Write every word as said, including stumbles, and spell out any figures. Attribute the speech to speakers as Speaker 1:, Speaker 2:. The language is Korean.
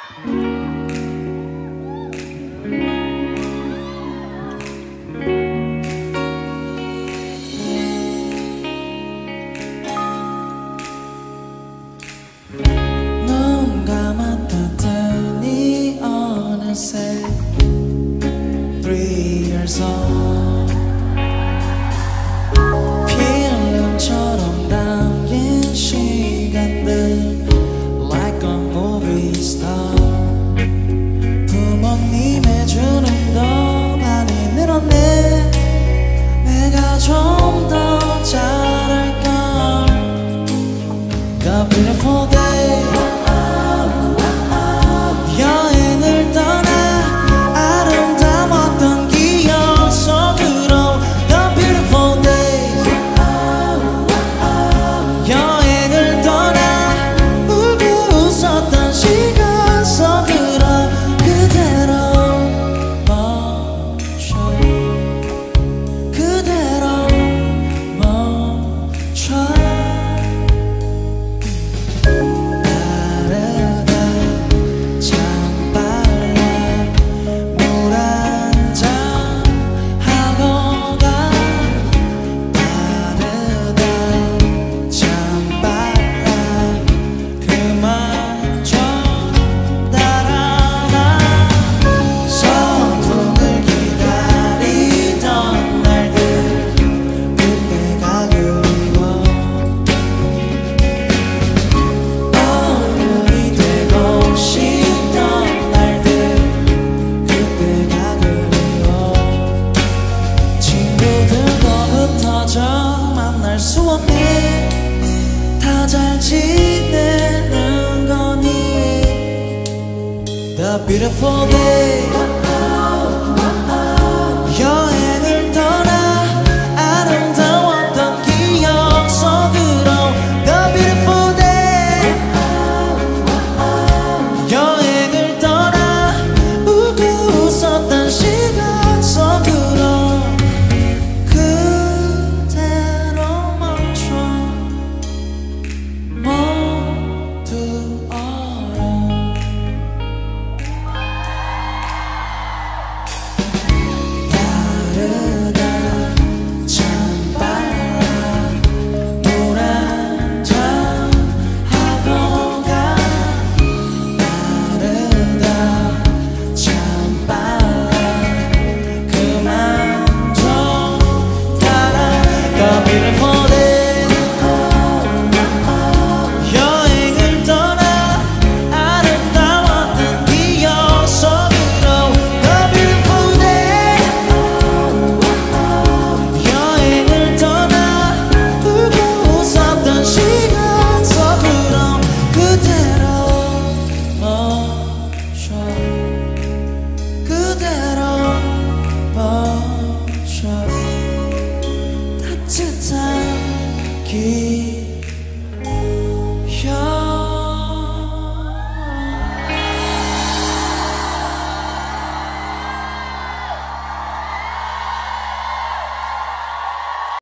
Speaker 1: 눈 감았다 뜨니 어느새 Three years old 필름처럼 담긴 시간들 Like a movie star 부모님의 주는 더 많이 늘었네 내가 좀 더 잘할걸 The beautiful day 여행을 떠나 아름다웠던 기억 속으로 The beautiful day 여행을 떠나 울고 웃었던 시간 속으로 그대로 멈춰 그대로 멈춰 만날 수 없네 다 잘 지내는 거니 The beautiful day